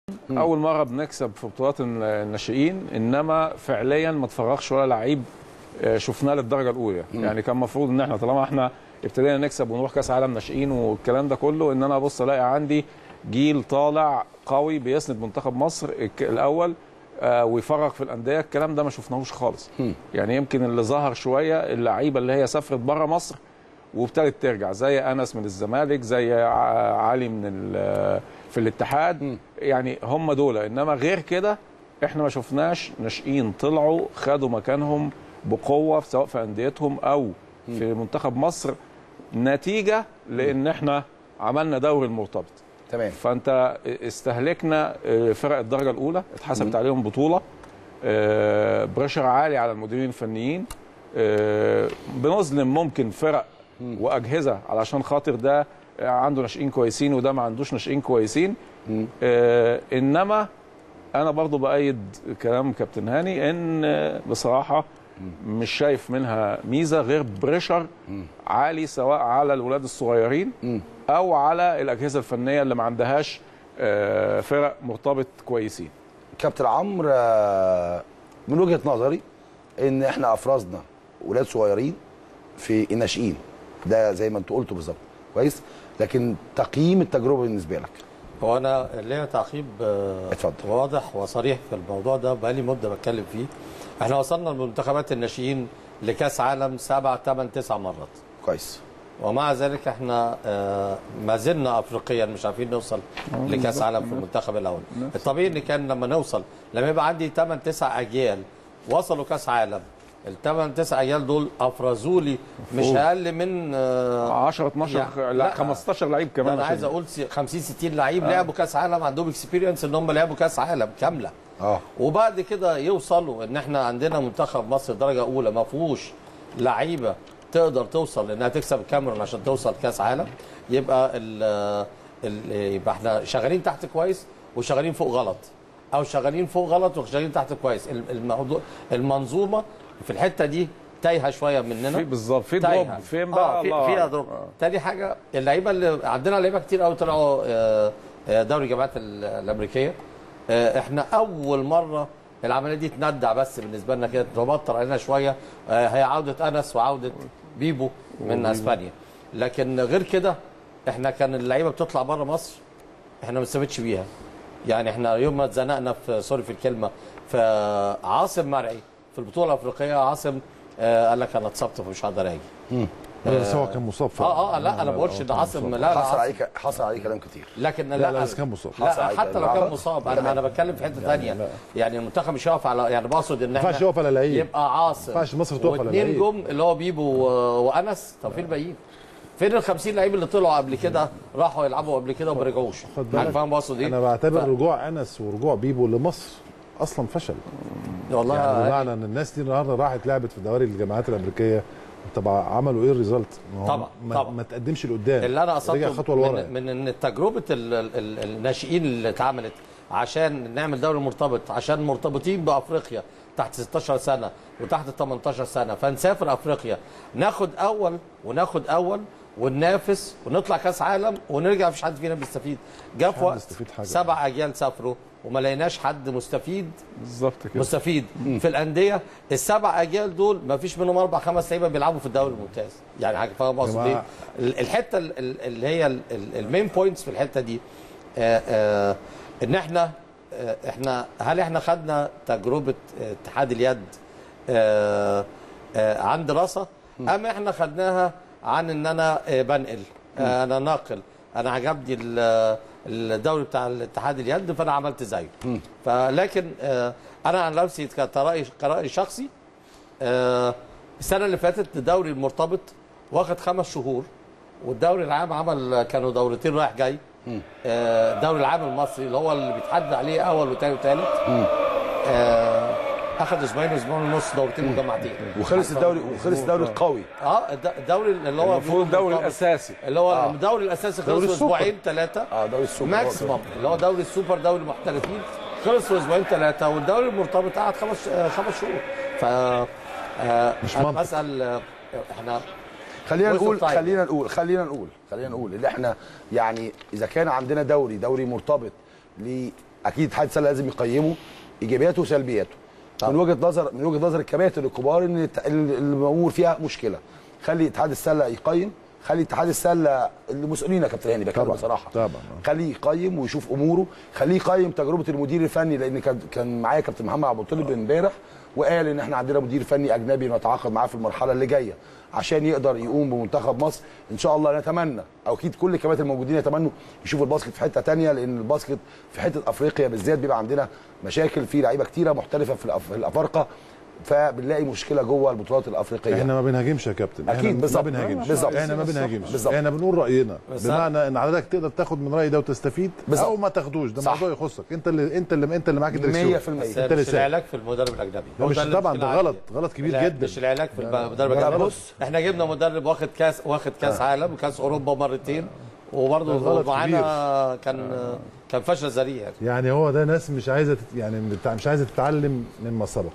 اول مره بنكسب في بطولات الناشئين، انما فعليا ما تفرغش ولا لعيب شفناه للدرجه الاولى. يعني كان المفروض ان احنا طالما احنا ابتدينا نكسب ونروح كاس عالم ناشئين والكلام ده كله، ان انا ابص الاقي عندي جيل طالع قوي بيسند منتخب مصر الاول ويفرغ في الانديه. الكلام ده ما شفناهوش خالص. يعني يمكن اللي ظهر شويه اللعيبه اللي هي سافرت بره مصر وابتدت ترجع، زي انس من الزمالك، زي علي من في الاتحاد. يعني هم دول، انما غير كده احنا ما شفناش ناشئين طلعوا خدوا مكانهم بقوه سواء في انديتهم او في منتخب مصر، نتيجه لان احنا عملنا دوري المرتبط. تمام. فانت استهلكنا فرق الدرجه الاولى، اتحسبت عليهم بطوله، بريشر عالي على المديرين الفنيين، بنظلم ممكن فرق واجهزه علشان خاطر ده عنده ناشئين كويسين وده ما عندوش ناشئين كويسين. انما انا برضو بايد كلام كابتن هاني ان بصراحه مش شايف منها ميزه غير بريشر عالي سواء على الولاد الصغيرين او على الاجهزه الفنيه اللي ما عندهاش فرق مرتبط كويسين. كابتن عمرو، من وجهه نظري ان احنا افرزنا ولاد صغيرين في الناشئين، ده زي ما انت قلته بالظبط كويس، لكن تقييم التجربه بالنسبه لك؟ هو انا ليا تعقيب واضح وصريح في الموضوع ده، بقالي مده بتكلم فيه. احنا وصلنا لمنتخبات الناشئين لكاس عالم 7 8 9 مرات كويس، ومع ذلك احنا ما زلنا افريقيا مش عارفين نوصل لكاس عالم في المنتخب الاول. الطبيعي ان كان لما نوصل، لما يبقى عندي 8 9 اجيال وصلوا كاس عالم، ال8 9 اجيال دول افرزوا لي مش اقل من 10 12 لا 15 لعيب كمان. انا عايز اقول 50 60 لعيب لعبوا كاس عالم، عندهم اكسبيرينس ان هم لعبوا كاس عالم كامله. وبعد كده يوصلوا ان احنا عندنا منتخب مصر درجه اولى ما فيهوش لعيبه تقدر توصل انها تكسب الكاميرون عشان توصل كاس عالم. يبقى يبقى احنا شغالين تحت كويس وشغالين فوق غلط، او شغالين فوق غلط وشغالين تحت كويس. الموضوع المنظومه في الحته دي تايهه شويه مننا. في بالظبط في دروب فين بقى؟ فيها دروب. تاني حاجه اللعيبه اللي عندنا لعيبه كتير قوي طلعوا دوري الجامعات الامريكيه. احنا اول مره العمليه دي تندع، بس بالنسبه لنا كده تبطر علينا شويه. هي عوده انس وعوده بيبو من اسبانيا، لكن غير كده احنا كان اللعيبه بتطلع بره مصر احنا ما استفدتش بيها. يعني احنا يوم ما اتزنقنا في سوري في الكلمه في عاصم مرعي في البطوله الافريقيه، عاصم قال لك انا اتصبت فمش هقدر اجي. بس هو كان مصاب لا انا ما بقولش ده عاصم، لا حصل عليه كلام كتير، لكن لا بس كان مصاب. لا حتى لو كان مصاب انا بتكلم في حته ثانيه. يعني المنتخب مش هيقف على، يعني بقصد ان احنا يقف على لعيب، يبقى عاصم ما ينفعش مصر تقف على لعيب. واثنين جم اللي هو بيبو وانس. طب فين الباقيين؟ فين ال 50 لعيب اللي طلعوا قبل كده راحوا يلعبوا قبل كده وما رجعوش؟ فاهم بقصد ايه؟ انا بعتبر رجوع انس ورجوع بيبو لمصر اصلا فشل والله. يعني بمعنى ان الناس دي النهارده راحت لعبت في دوري الجامعات الامريكيه، طب عملوا ايه الريزلت؟ طبعا ما تقدمش لقدام، اللي انا قصدته خطوه لورا من ان تجربه الناشئين اللي اتعملت عشان نعمل دوري مرتبط، عشان مرتبطين بافريقيا تحت 16 سنه وتحت 18 سنه، فنسافر افريقيا ناخد اول وننافس ونطلع كاس عالم ونرجع مفيش حد فينا بيستفيد. جه في وقت 7 اجيال سافروا وما لقيناش حد مستفيد بالظبط كده مستفيد في الانديه. ال7 اجيال دول ما فيش منهم 4 5 لعيبه بيلعبوا في الدوري الممتاز. يعني حاجه فاهم قصدي ايه؟ الحته اللي هي المين بوينتس في الحته دي ان احنا هل احنا خدنا تجربه اتحاد اليد عن دراسه، ام احنا خدناها عن ان انا بنقل، انا ناقل، انا عجبني الدوري بتاع الاتحاد اليد فانا عملت زيه. فلكن انا عن نفسي كرأي شخصي السنه اللي فاتت الدوري المرتبط واخد 5 شهور، والدوري العام عمل كانوا دورتين رايح جاي. الدوري العام المصري اللي هو اللي بيتحدد عليه اول وثاني وثالث اخذ اسبوعين ونص، دورتين مجمعتين، وخلص الدوري القوي. الدوري اللي هو المفروض الدوري الاساسي، اللي هو الدوري الاساسي خلص اسبوعين 3 دوري السوبر ماكسيموم، اللي هو دوري السوبر دوري المحترفين خلص في اسبوعين 3، والدوري المرتبط قعد 5 شهور. ف مش منطق. بسال احنا خلينا نقول اللي احنا يعني اذا كان عندنا دوري مرتبط اكيد اتحاد السله لازم يقيمه ايجابياته وسلبياته. من وجهه نظر الكباتن الكبار ان الامور فيها مشكله. خلي اتحاد السله يقيم، خلي اتحاد السله المسؤولين يا كابتن هاني بكلم بصراحه طبعا خليه يقيم ويشوف اموره، خليه يقيم تجربه المدير الفني، لان كان معايا كابتن محمد عبد الطالب امبارح وقال ان احنا عندنا مدير فني اجنبي نتعاقد معاه في المرحله اللي جايه عشان يقدر يقوم بمنتخب مصر ان شاء الله. نتمنى او اكيد كل الكباتن الموجودين يتمنوا يشوفوا الباسكت في حته ثانيه، لان الباسكت في حته افريقيا بالذات بيبقى عندنا مشاكل في لعيبه كتيره محترفه في الافارقه، فبنلاقي مشكله جوه البطولات الافريقيه. احنا ما بنهاجمش يا كابتن، اكيد بالظبط، ما بنهاجمش بالظبط، احنا ما بنهاجمش، بالظبط. احنا بنقول راينا بمعنى ان حضرتك تقدر تاخد من راي ده وتستفيد بالزبط. او ما تاخدوش، ده صح. موضوع يخصك انت اللي معاك الدركسيون 100%. بس انت مش العلاج في المدرب الاجنبي، مش طبعا ده غلط كبير جدا. مش العلاج في المدرب الاجنبي. احنا جبنا مدرب واخد كاس عالم وكاس اوروبا مرتين وبرضه معانا كان فشل ذريع يعني هو ده ناس مش عايزه مش عايزه تتعلم مما سبق.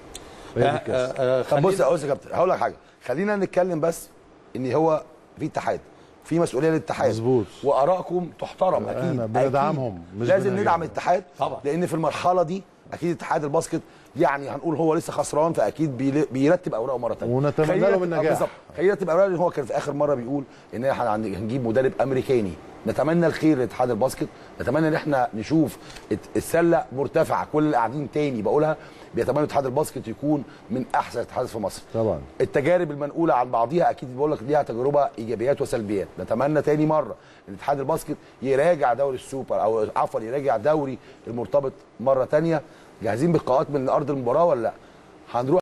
طب بص يا كابتن هقول لك حاجه، خلينا نتكلم بس ان هو في اتحاد، في مسؤوليه للاتحاد مظبوط، وارائكم تحترم اكيد، انا بندعمهم لازم ندعم الاتحاد طبعا، لان في المرحله دي اكيد اتحاد الباسكت يعني هنقول هو لسه خسران، فاكيد بيرتب اوراقه مره ثانيه ونتمنى له النجاح. بالظبط، هيرتب اوراقه، لان هو كان في اخر مره بيقول ان احنا هنجيب مدرب امريكاني. نتمنى الخير لاتحاد الباسكت، نتمنى ان احنا نشوف السله مرتفعه. كل اللي قاعدين تاني بقولها بيتمنوا اتحاد الباسكت يكون من احسن الاتحادات في مصر. طبعا التجارب المنقوله عن بعضيها اكيد بقول لك ليها تجربه ايجابيات وسلبيات. نتمنى تاني مره ان اتحاد الباسكت يراجع دوري السوبر او عفوا يراجع دوري المرتبط مره ثانيه. جاهزين بالقاءات من ارض المباراه ولا لا؟ هنروح